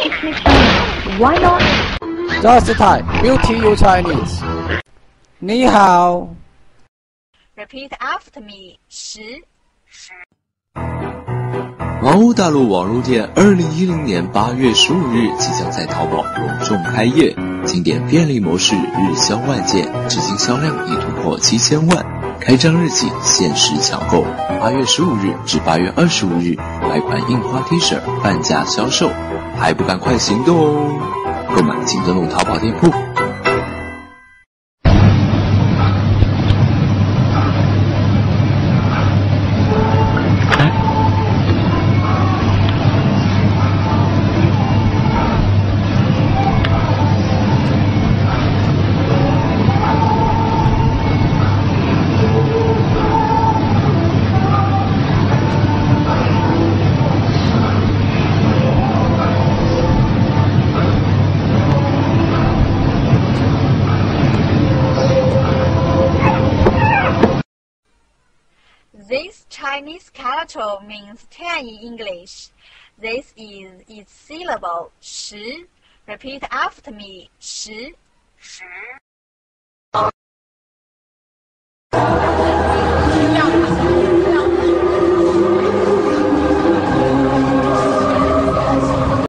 teach me Chinese. Why not? Just Thai, beauty you Chinese. 你好。 Repeat after me. 10。 茅屋大陆网络店2010年8月15日即将在淘宝隆重开业，经典便利模式日销万件，至今销量已突破7000万。开张日起限时抢购，8月15日至8月25日，白款印花 T 恤半价销售，还不赶快行动哦！购买请登录淘宝店铺。 This Chinese character means 10 in English. This is its syllable 10. Repeat after me. 10.